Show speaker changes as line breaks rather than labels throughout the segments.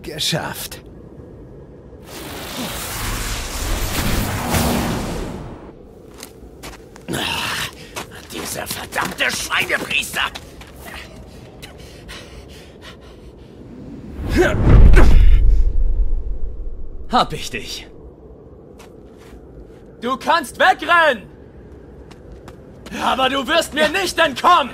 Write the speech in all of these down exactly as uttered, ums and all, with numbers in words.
Geschafft.
Ach, dieser verdammte Schweinepriester!
Hab ich dich. Du kannst wegrennen! Aber du wirst mir nicht entkommen!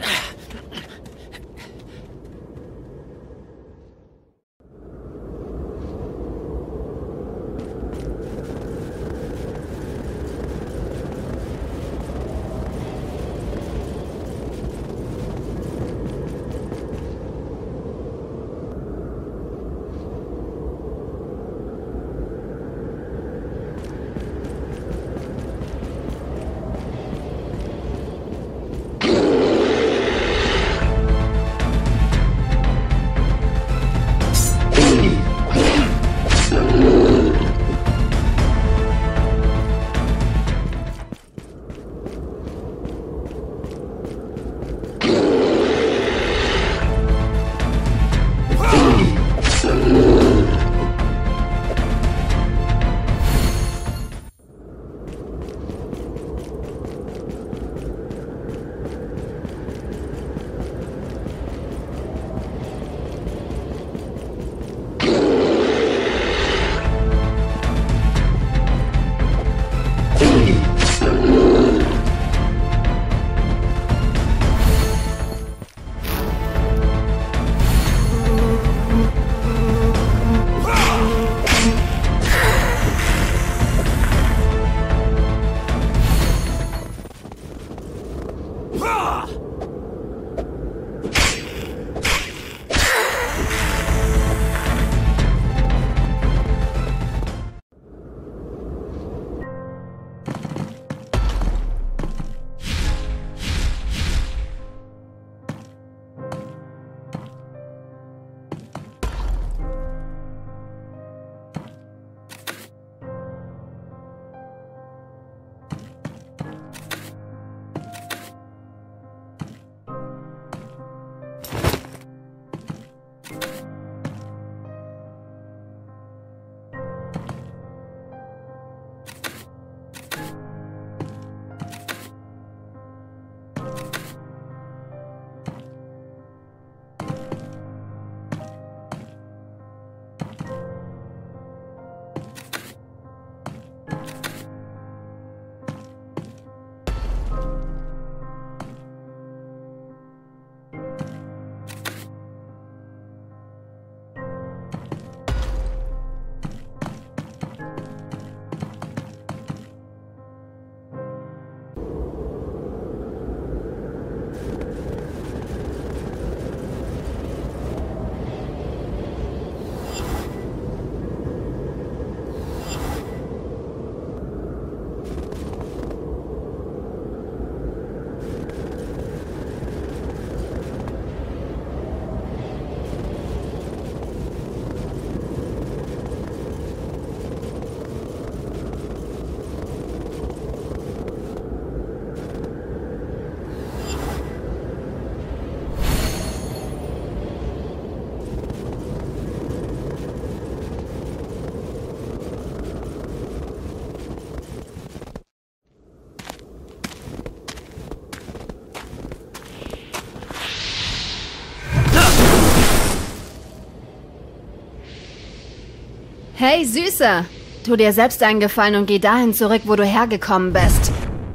Hey, Süßer! Tu dir selbst einen Gefallen und geh dahin zurück, wo du hergekommen bist.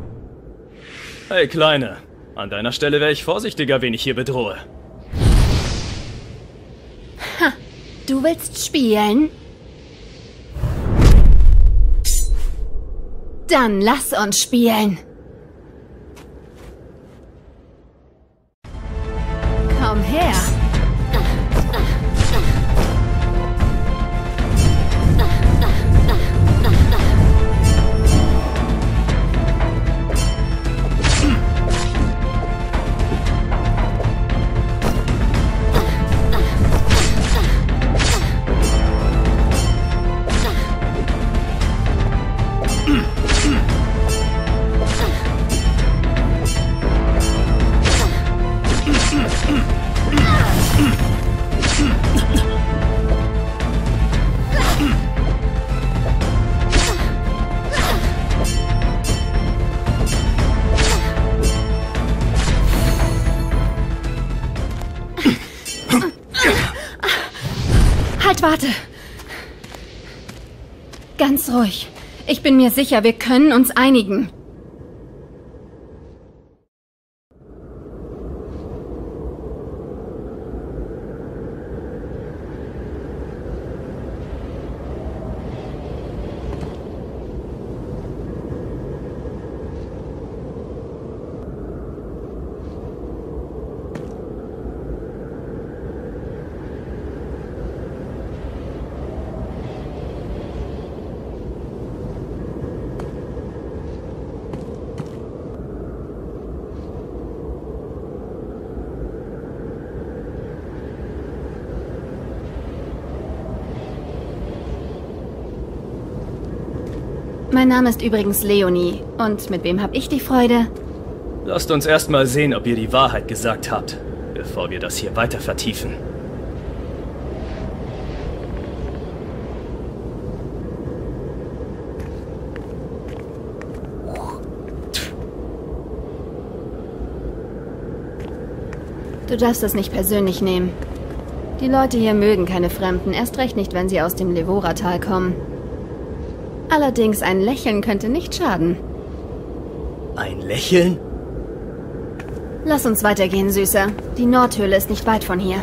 Hey, Kleine. An deiner Stelle wäre ich vorsichtiger, wen ich hier bedrohe.
Ha! Du willst spielen? Dann lass uns spielen. Komm her. Ah! Halt, warte! Ganz ruhig. Ich bin mir sicher, wir können uns einigen. Mein Name ist übrigens Leonie. Und mit wem habe ich die Freude?
Lasst uns erst mal sehen, ob ihr die Wahrheit gesagt habt, bevor wir das hier weiter vertiefen.
Du darfst das nicht persönlich nehmen. Die Leute hier mögen keine Fremden, erst recht nicht, wenn sie aus dem Levora-Tal kommen. Allerdings, ein Lächeln könnte nicht schaden.
Ein Lächeln?
Lass uns weitergehen, Süßer. Die Nordhöhle ist nicht weit von hier.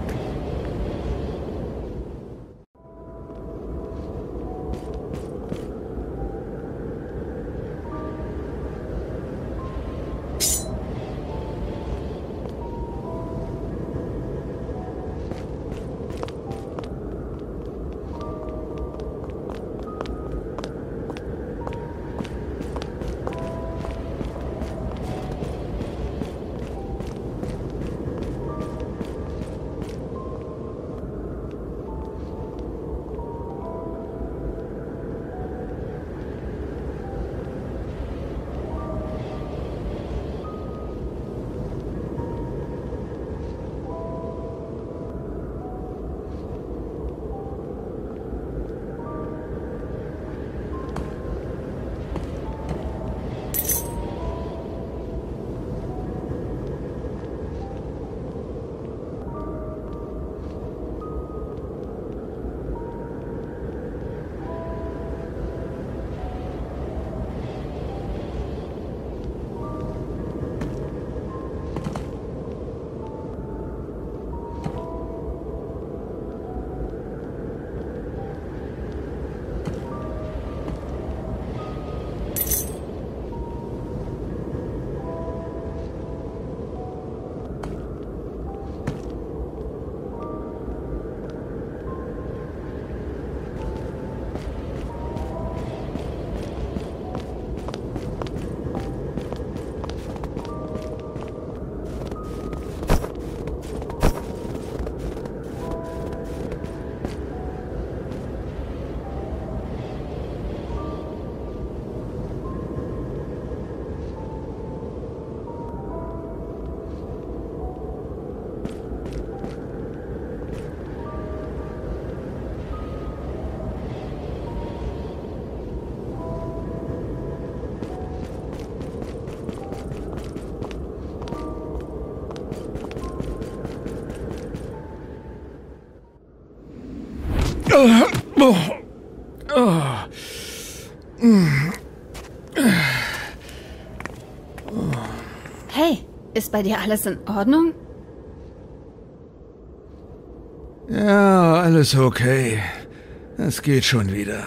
Hey, ist bei dir alles in Ordnung?
Ja, alles okay. Es geht schon wieder.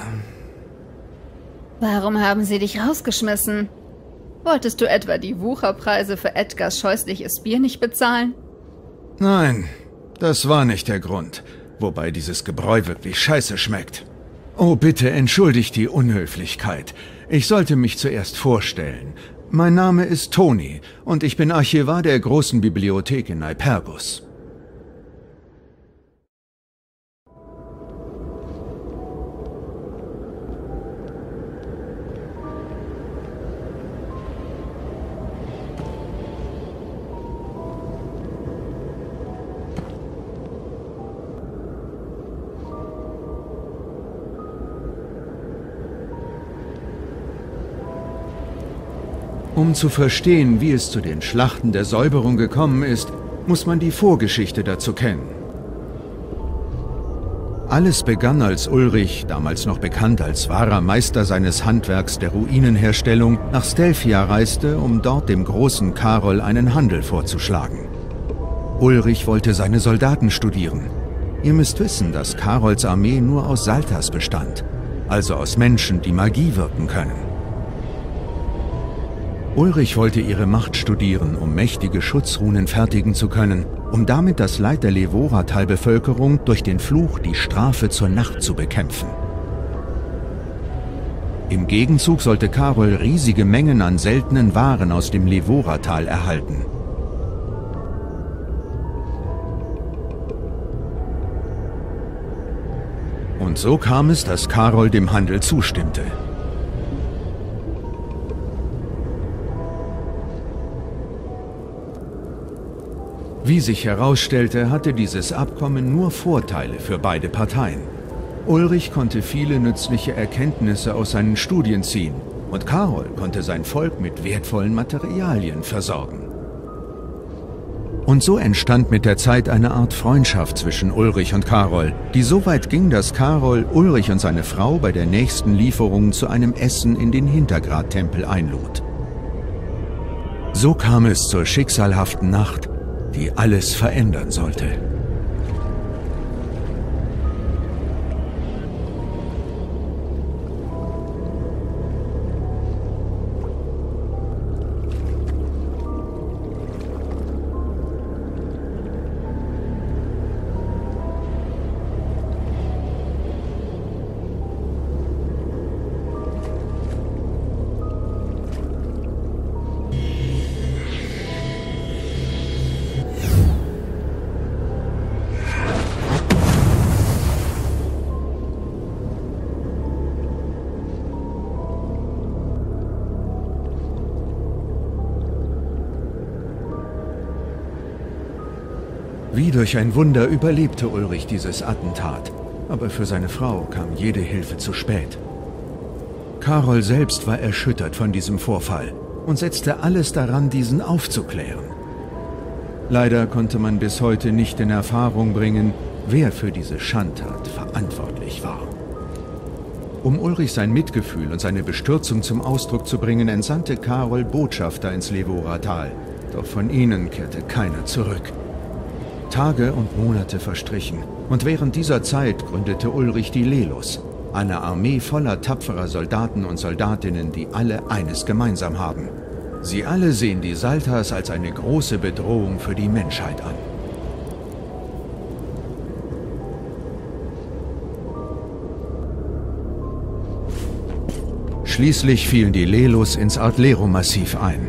Warum haben sie dich rausgeschmissen? Wolltest du etwa die Wucherpreise für Edgars scheußliches Bier nicht bezahlen?
Nein, das war nicht der Grund. Wobei dieses Gebräu wirklich scheiße schmeckt. Oh, bitte entschuldigt die Unhöflichkeit. Ich sollte mich zuerst vorstellen. Mein Name ist Toni und ich bin Archivar der großen Bibliothek in Neipergus. Um zu verstehen, wie es zu den Schlachten der Säuberung gekommen ist, muss man die Vorgeschichte dazu kennen. Alles begann, als Ulrich, damals noch bekannt als wahrer Meister seines Handwerks der Ruinenherstellung, nach Stelfia reiste, um dort dem großen Karol einen Handel vorzuschlagen. Ulrich wollte seine Soldaten studieren. Ihr müsst wissen, dass Karols Armee nur aus Saltas bestand, also aus Menschen, die Magie wirken können. Ulrich wollte ihre Macht studieren, um mächtige Schutzrunen fertigen zu können, um damit das Leid der Levoratal-Bevölkerung durch den Fluch die Strafe zur Nacht zu bekämpfen. Im Gegenzug sollte Karol riesige Mengen an seltenen Waren aus dem Levoratal erhalten. Und so kam es, dass Karol dem Handel zustimmte. Wie sich herausstellte, hatte dieses Abkommen nur Vorteile für beide Parteien. Ulrich konnte viele nützliche Erkenntnisse aus seinen Studien ziehen und Karol konnte sein Volk mit wertvollen Materialien versorgen. Und so entstand mit der Zeit eine Art Freundschaft zwischen Ulrich und Karol, die so weit ging, dass Karol Ulrich und seine Frau bei der nächsten Lieferung zu einem Essen in den Hintergrad-Tempel einlud. So kam es zur schicksalhaften Nacht, die alles verändern sollte. Wie durch ein Wunder überlebte Ulrich dieses Attentat, aber für seine Frau kam jede Hilfe zu spät. Karol selbst war erschüttert von diesem Vorfall und setzte alles daran, diesen aufzuklären. Leider konnte man bis heute nicht in Erfahrung bringen, wer für diese Schandtat verantwortlich war. Um Ulrich sein Mitgefühl und seine Bestürzung zum Ausdruck zu bringen, entsandte Karol Botschafter ins Levoratal, doch von ihnen kehrte keiner zurück. Tage und Monate verstrichen, und während dieser Zeit gründete Ulrich die Lelos, eine Armee voller tapferer Soldaten und Soldatinnen, die alle eines gemeinsam haben. Sie alle sehen die Saltas als eine große Bedrohung für die Menschheit an. Schließlich fielen die Lelos ins Artlero-Massiv ein.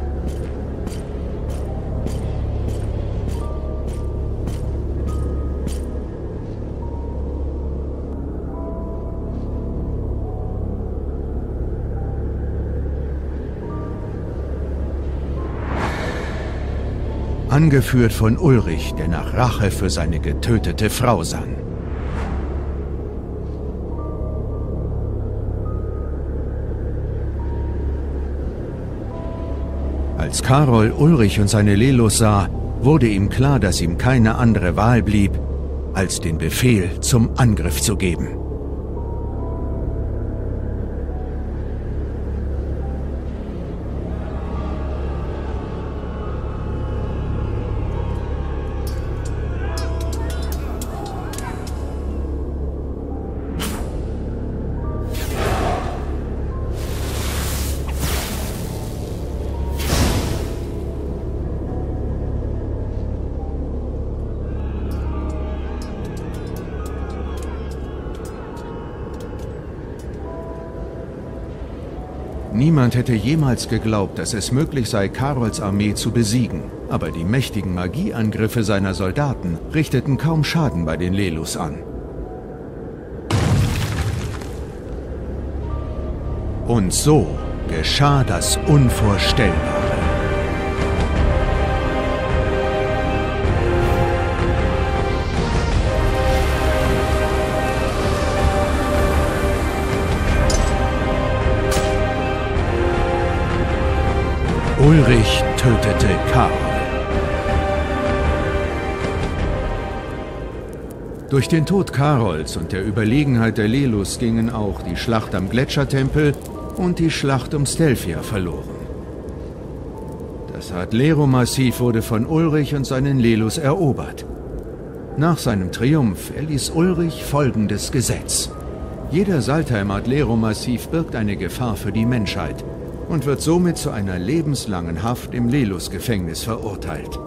Angeführt von Ulrich, der nach Rache für seine getötete Frau sann. Als Karol Ulrich und seine Lelos sah, wurde ihm klar, dass ihm keine andere Wahl blieb, als den Befehl zum Angriff zu geben. Niemand hätte jemals geglaubt, dass es möglich sei, Karols Armee zu besiegen. Aber die mächtigen Magieangriffe seiner Soldaten richteten kaum Schaden bei den Lelos an. Und so geschah das Unvorstellbare. Ulrich tötete Karol. Durch den Tod Karols und der Überlegenheit der Lelus gingen auch die Schlacht am Gletschertempel und die Schlacht um Stelfia verloren. Das Adlero-Massiv wurde von Ulrich und seinen Lelus erobert. Nach seinem Triumph erließ Ulrich folgendes Gesetz. Jeder Salter im Adlero-Massiv birgt eine Gefahr für die Menschheit und wird somit zu einer lebenslangen Haft im Lelus-Gefängnis verurteilt.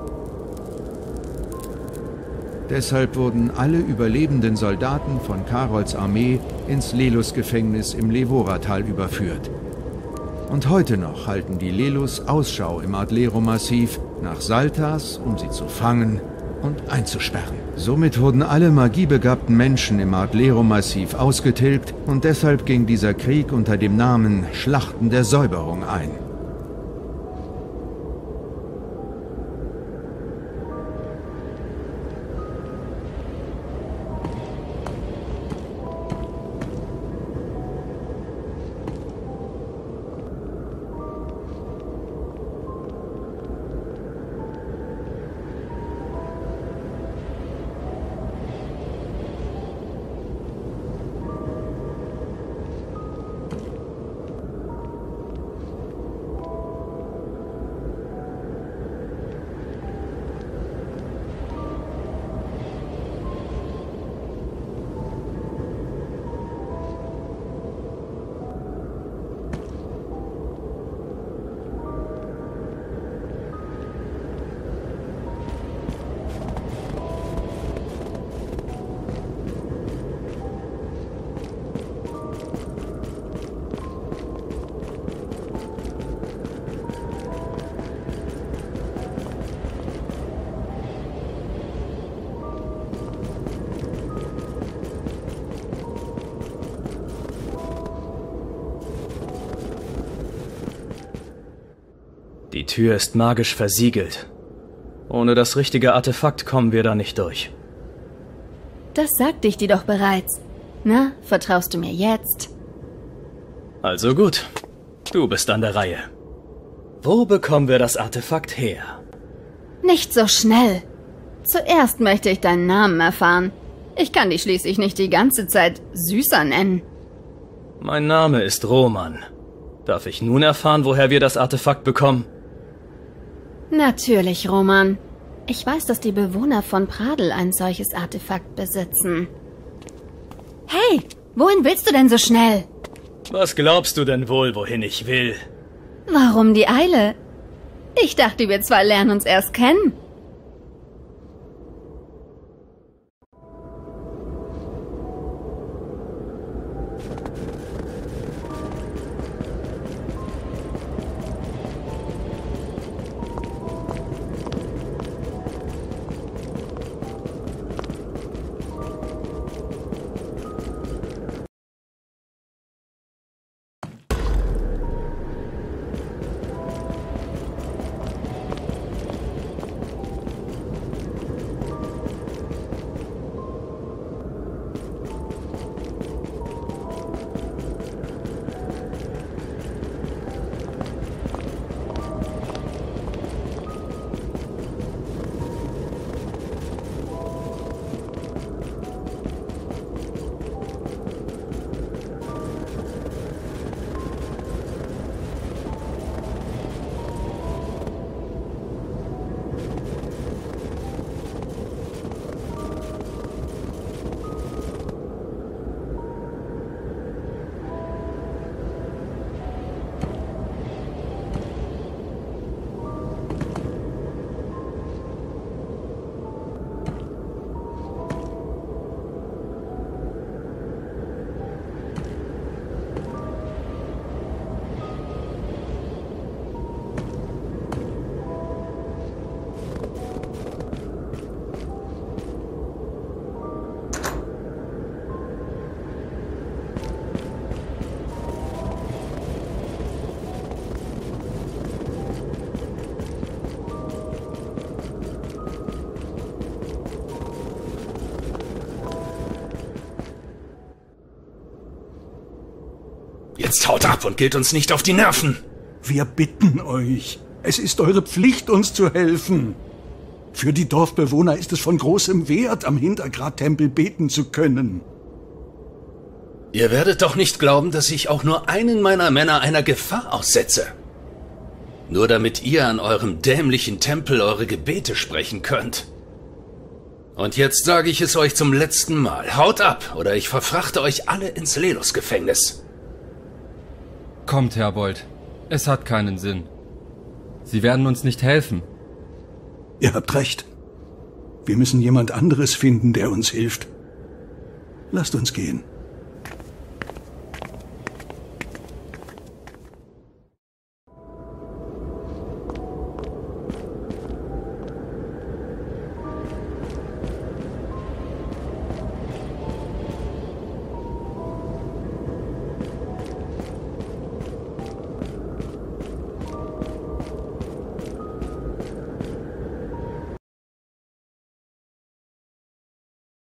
Deshalb wurden alle überlebenden Soldaten von Karols Armee ins Lelus-Gefängnis im Levoratal überführt. Und heute noch halten die Lelus Ausschau im Adlero-Massiv nach Saltars, um sie zu fangen und einzusperren. Somit wurden alle magiebegabten Menschen im Adlero-Massiv ausgetilgt und deshalb ging dieser Krieg unter dem Namen Schlachten der Säuberung ein.
Die Tür ist magisch versiegelt. Ohne das richtige Artefakt kommen wir da nicht durch.
Das sagte ich dir doch bereits. Na, vertraust du mir jetzt?
Also gut, du bist an der Reihe. Wo bekommen wir das Artefakt her?
Nicht so schnell. Zuerst möchte ich deinen Namen erfahren. Ich kann dich schließlich nicht die ganze Zeit Süßer nennen.
Mein Name ist Roman. Darf ich nun erfahren, woher wir das Artefakt bekommen?
Natürlich, Roman. Ich weiß, dass die Bewohner von Pradel ein solches Artefakt besitzen. Hey, wohin willst du denn so schnell?
Was glaubst du denn wohl, wohin ich will?
Warum die Eile? Ich dachte, wir zwei lernen uns erst kennen.
Jetzt haut ab und geht uns nicht auf die Nerven.
Wir bitten euch. Es ist eure Pflicht, uns zu helfen. Für die Dorfbewohner ist es von großem Wert, am Hintergrad-Tempel beten zu können.
Ihr werdet doch nicht glauben, dass ich auch nur einen meiner Männer einer Gefahr aussetze. Nur damit ihr an eurem dämlichen Tempel eure Gebete sprechen könnt. Und jetzt sage ich es euch zum letzten Mal. Haut ab, oder ich verfrachte euch alle ins Lelos-Gefängnis.
Kommt, Herbold. Es hat keinen Sinn. Sie werden uns nicht helfen.
Ihr habt recht. Wir müssen jemand anderes finden, der uns hilft. Lasst uns gehen.